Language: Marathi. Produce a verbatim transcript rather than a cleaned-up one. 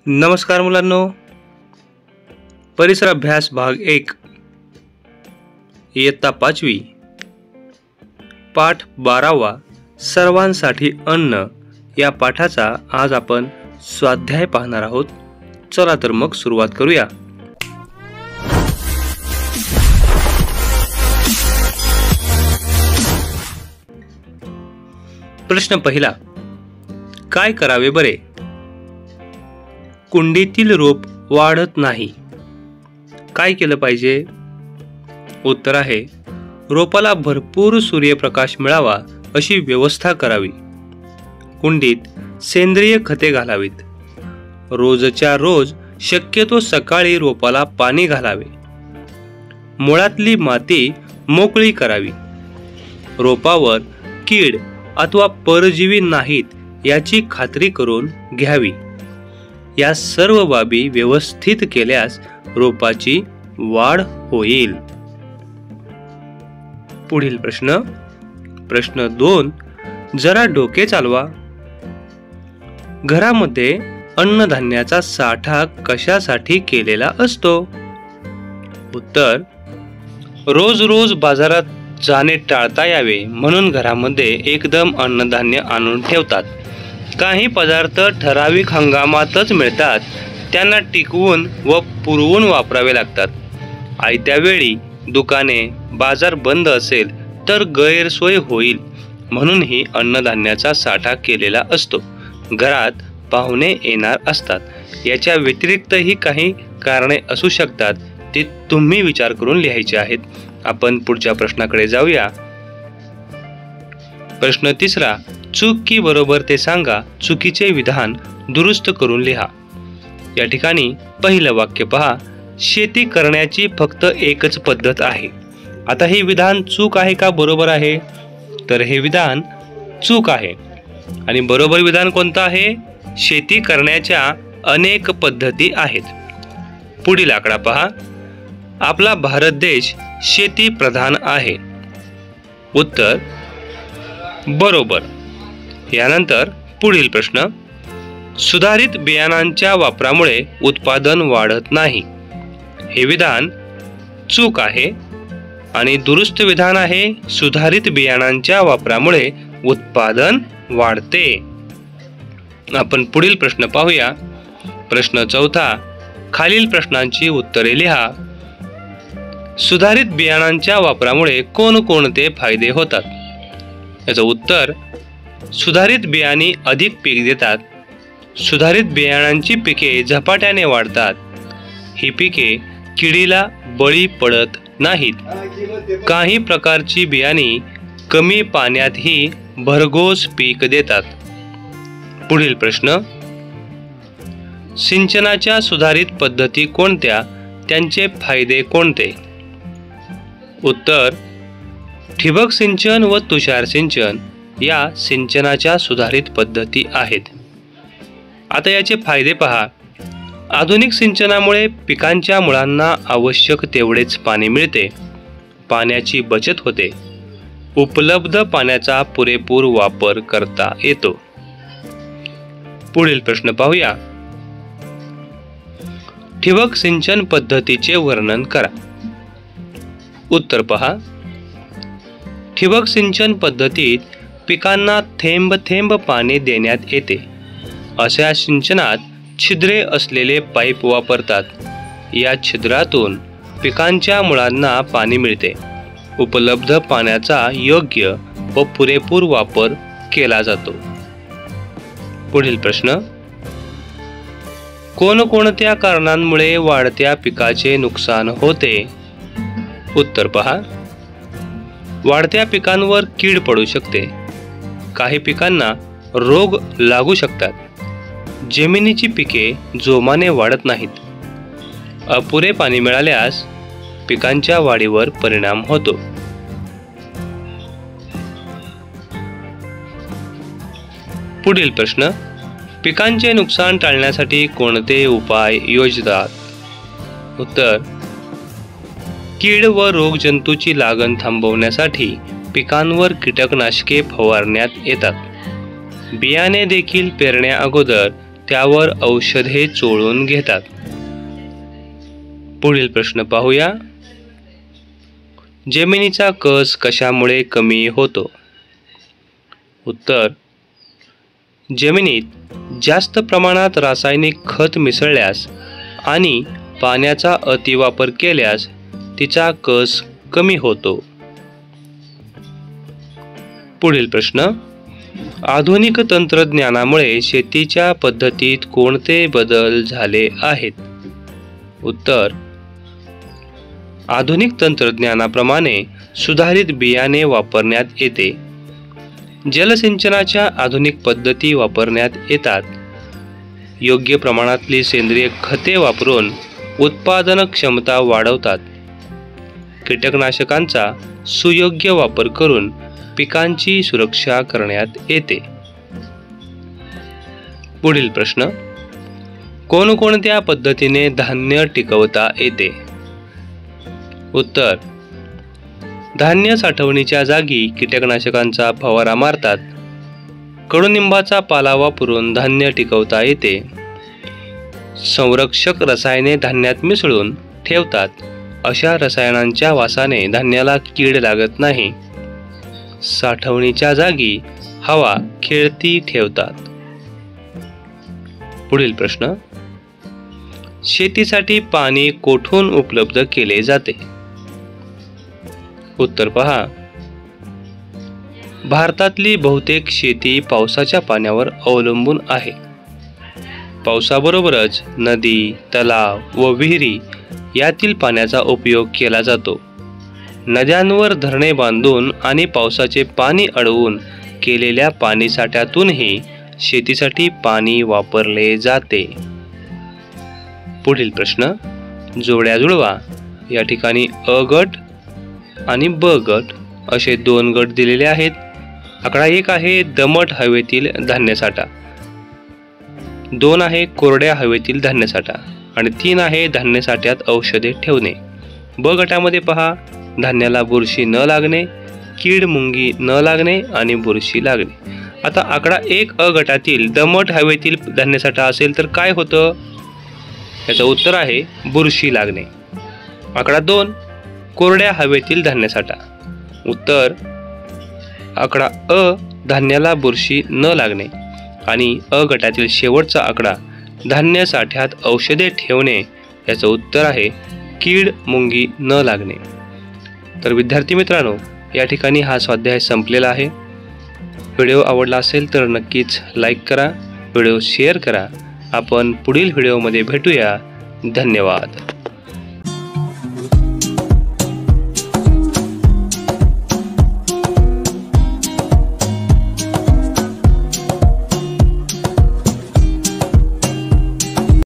नमस्कार मुलांनो, परिसर अभ्यास भाग एक, इयत्ता पाचवी, पाठ बारावा, सर्वांसाठी अन्न या पाठाचा आज आपण स्वाध्याय पाहणार आहोत. चला तर मग सुरुवात करूया. प्रश्न पहिला, काय करावे बरे? कुंडीतील रोप वाढत नाही, काय केलं पाहिजे? उत्तर आहे, रोपाला भरपूर सूर्यप्रकाश मिळावा अशी व्यवस्था करावी. कुंडीत सेंद्रिय खते घालावीत. रोजच्या रोज शक्यतो सकाळी रोपाला पाणी घालावे. मुळातली माती मोकळी करावी. रोपावर कीड अथवा परजीवी नाहीत याची खात्री करून घ्यावी. या सर्व बाबी व्यवस्थित केल्यास रोपाची वाढ होईल. पुढील प्रश्न प्रश्न दोन, जरा डोके चालवा. घरामध्ये अन्नधान्याचा साठा कशासाठी केलेला असतो? उत्तर, रोज रोज बाजारात जाणे टाळता यावे म्हणून घरामध्ये एकदम अन्नधान्य आणून ठेवतात. काही पदार्थ ठराविक हंगामातच मिळतात, त्यांना टिकवून व पुरवून वापरावे लागतात. आयत्या वेळी दुकाने बाजार बंद असेल तर गैरसोय होईल म्हणून ही अन्नधान्याचा साठा केलेला असतो. घरात पाहुणे येणार असतात, याच्या व्यतिरिक्तही काही कारणे असू शकतात, ते तुम्ही विचार करून लिहायचे आहेत. आपण पुढच्या प्रश्नाकडे जाऊया. प्रश्न तिसरा, चूक की बरोबर ते सांगा. चुकीचे विधान दुरुस्त करून लिहा. या ठिकाणी पहिलं वाक्य पहा, शेती करण्याची फक्त एकच पद्धत आहे. आता हे विधान चूक आहे का बरोबर आहे? तर हे विधान चूक आहे आणि बरोबर विधान कोणतं आहे? शेती करण्याच्या अनेक पद्धती आहेत. पुढील आकडा पहा, आपला भारत देश शेती प्रधान आहे. उत्तर बरोबर. यानंतर पुढील प्रश्न, सुधारित बियाणांच्या वापरामुळे उत्पादन वाढत नाही. हे विधान चूक आहे आणि दुरुस्त विधान आहे, सुधारित बियाणांच्या वापरामुळे उत्पादन वाढते. आपण पुढील प्रश्न पाहूया. प्रश्न चौथा, खालील प्रश्नांची उत्तरे लिहा. सुधारित बियाणांच्या वापरामुळे कोणकोणते फायदे होतात? याचं उत्तर, सुधारित बियाणे अधिक पीक देतात. सुधारित बियाणांची पिके झपाट्याने वाढतात. ही पिके किडीला बळी पडत नाहीत. काही प्रकारची बियाणे कमी पाण्यातही भरघोस पीक देतात. पुढील प्रश्न, सिंचनाच्या सुधारित पद्धती कोणत्या? त्यांचे फायदे कोणते? उत्तर, ठिबक सिंचन व तुषार सिंचन या सिंचनाच्या सुधारित पद्धती आहेत. आता याचे फायदे पहा. आधुनिक सिंचनामुळे पिकांच्या मुळांना आवश्यक तेवढेच पाणी मिळते. पाण्याची बचत होते. उपलब्ध पाण्याचा पुरेपूर वापर करता येतो. पुढील प्रश्न पाहूया. ठिबक सिंचन पद्धतीचे वर्णन करा. उत्तर पहा, ठिबक सिंचन पद्धतीत पिकांना थेंब थेंब पाणी देण्यात येते. अशा सिंचनात छिद्रे असलेले पाईप वापरतात. या छिद्रातून पिकांच्या मुळांना पाणी मिळते. उपलब्ध पाण्याचा योग्य व पुरेपूर वापर केला जातो. पुढील प्रश्न, कोणकोणत्या कारणांमुळे वाढत्या पिकाचे नुकसान होते? उत्तर पहा, वाढत्या पिकांवर कीड पडू शकते. काही पिकांना रोग लागू शकतात. जमिनीची पिके जोमाने वाढत नाहीत. अपुरे पाणी मिळाल्यास पिकांच्या वाढीवर परिणाम होतो. पुढील प्रश्न, पिकांचे नुकसान टाळण्यासाठी कोणते उपाय योजतात? उत्तर, कीड व रोगजंतूची लागण थांबवण्यासाठी पिकांवर कीटकनाशके फवारण्यात येतात. बियाणे देखील पेरण्या अगोदर त्यावर औषधे चोळून घेतात. पुढील प्रश्न पाहूया. जमिनीचा कस कशामुळे कमी होतो? उत्तर: जमिनीत जास्त प्रमाणात रासायनिक खत मिसळल्यास आणि पाण्याचा अतिवापर केल्यास तिचा कस कमी होतो. पुढील प्रश्न: आधुनिक तंत्रज्ञानामुळे शेतीच्या पद्धतीत कोणते बदल झाले आहेत? उत्तर: आधुनिक तंत्रज्ञानाप्रमाणे सुधारित बियाणे वापरण्यात येते. जलसिंचनाच्या आधुनिक पद्धती वापरण्यात येतात. योग्य प्रमाणातली सेंद्रिय खते वापरून उत्पादन क्षमता वाढवतात. कीटकनाशकांचा सुयोग्य वापर करून पिकांची सुरक्षा करण्यात येते. पुढील प्रश्न: कोणकोणत्या पद्धतीने धान्य टिकवता येते? उत्तर: धान्य साठवणीच्या जागी कीटकनाशकांचा फवारा मारतात. कडुनिंबाचा पाला वापरून धान्य टिकवता येते. संरक्षक रसायने धान्यात मिसळून ठेवतात. अशा रसायनांच्या वासाने धान्याला कीड लागत नाही. साठवणीच्या जागी हवा खेळती ठेवतात. पुढील प्रश्न: शेतीसाठी पाणी कोठून उपलब्ध केले जाते? उत्तर पहा. भारतातली बहुतेक शेती पावसाच्या पाण्यावर अवलंबून आहे. पावसाबरोबरच नदी, तलाव व विहिरी यातील पाण्याचा उपयोग केला जातो. नद्यांवर धरणे बांधून आणि पावसाचे पाणी अडवून केलेल्या पाणीसाठ्यातूनही शेतीसाठी पाणी वापरले जाते. पुढील प्रश्न: जोड्या जुळवा. या ठिकाणी अ गट आणि ब गट असे दोन गट दिलेले आहेत. आकडा एक आहे दमट हवेतील धान्यसाठा, दोन आहे कोरड्या हवेतील धान्यसाठा आणि तीन आहे धान्यसाठ्यात औषधे ठेवणे. ब गटामध्ये पहा, धान्याला बुरशी न लागणे, कीड मुंगी न लागणे आणि बुरशी लागणे. आता आकडा एक अ गटातील दमट हवेतील धान्यसाठा असेल तर काय होतं? याचं उत्तर आहे बुरशी लागणे. आकडा दोन कोरड्या हवेतील धान्यसाठा. उत्तर: आकडा अ धान्याला बुरशी न लागणे आणि अ गटातील शेवटचा आकडा धान्य साठ्यात औषधे ठेवणे. याचं उत्तर आहे कीड मुंगी न लागणे. तर विद्यार्थी मित्रांनो, या ठिकाणी हा स्वाध्याय संपलेला आहे. व्हिडिओ आवडला असेल तर नक्कीच लाईक करा, व्हिडिओ शेअर करा. आपण पुढील व्हिडिओमध्ये भेटूया. धन्यवाद.